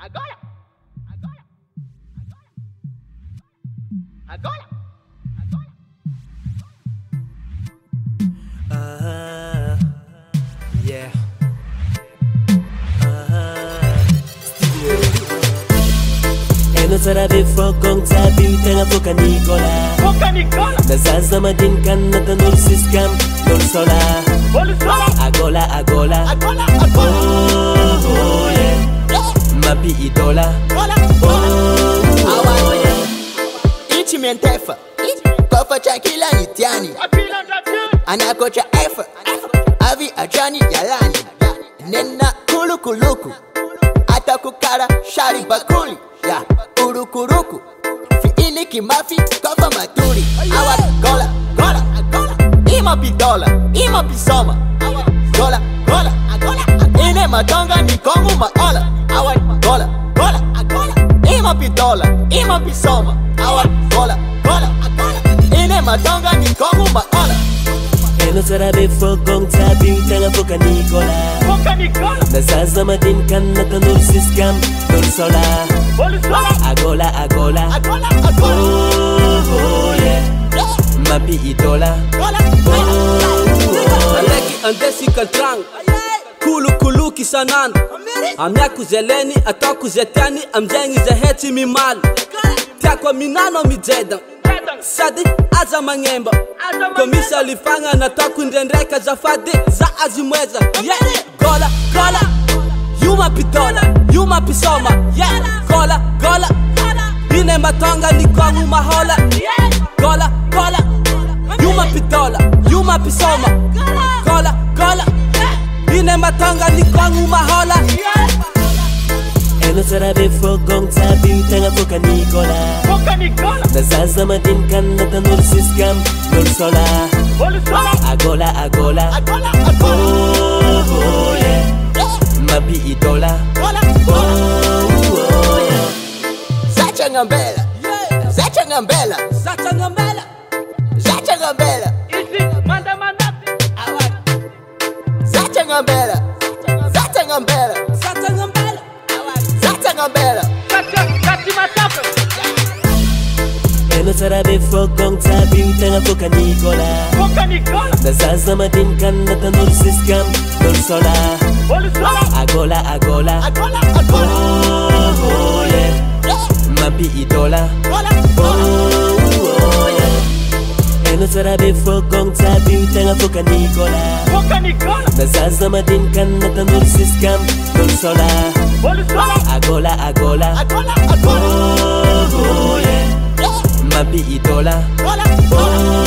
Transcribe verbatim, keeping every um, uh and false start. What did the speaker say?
Agora! Agora! Agora! Agora! Uh-huh. Yeah. Uh-huh. Eno sarabi fokong tabi tanga foka Nicola. Foka Nicola. Nazaza madinkan na tanul siskam nul sola. Nul sola. Agola agola. Agola agola. Oh, oh yeah. Mapi idola. Agola. Oh, oh yeah. Ichi mentefa. Kofa chakila itiani. Anakocha efa. Avi ajani yalani. Nena kulu kuluku. Atakukara shari bakuli. Ya urukuruku. Fiini kimafi kofa maturi. Awa gola gola gola. Ima pidola. Ima pisoma. Gola gola gola. Ine matonga ni kongu maola. Awa gola gola gola. Ima pidola. Ima pisoma. Awa gola gola gola. Ine matonga ni kongu maola. Eno sarabi fokong tabi tanga foka Nicola. Foka Nicola. Nazaza madinkan na tanul siskam nul sola. Nul sola. Agola agola. Agola agola. Oh, oh yeah. Mapi idola. Gola gola. Aleki andesi kantrang. Kulu kulu kisanan. Amya kuzeleni ata kuzetani amjengi zeheti mimal. Takwa minano mijedan. Sadi aza mangemba. Komisa lifanga na takundendreka za fadi za azimweza. Yeah, gola gola. Yuma pidola, yuma pisoma. Yeah, gola gola. Ine matonga ni kwangu mahola. Gola gola. Yuma pidola, yuma pisoma. Gola gola. Ine matonga ni kwangu mahola. Eno sarabi fokong tabi tanga foka Nicola. Foka Nicola. Nazaza madinkan na tanul siskam nul sola. Nul sola. Agola agola. Agola agola. Oh, oh yeah. Mapi idola. Gola oh, oh yeah. Zacha ngambela. Zacha ngambela. Zacha ngambela. Zacha ngambela. Isi manda manda. Awa. Zacha ngambela. Zacha ngambela. Zacha ngambela. Zacha ngambela. Zacha zacha matapa. Eno sarabi fokong tabi tanga foka Nicola. Foka Nicola. Nazaza madinkan na tanul siskam nul sola. Nul sola. Agola agola. Agola agola. Oh, oh yeah. Mapi idola. Gola oh, oh yeah. Eno sarabi fokong tabi tanga foka Nicola. Foka Nicola. Nazaza madinkan na tanul siskam nul sola. Nul sola. Agola agola. Agola agola. Oh, oh yeah. Mapi idola. Gola oh,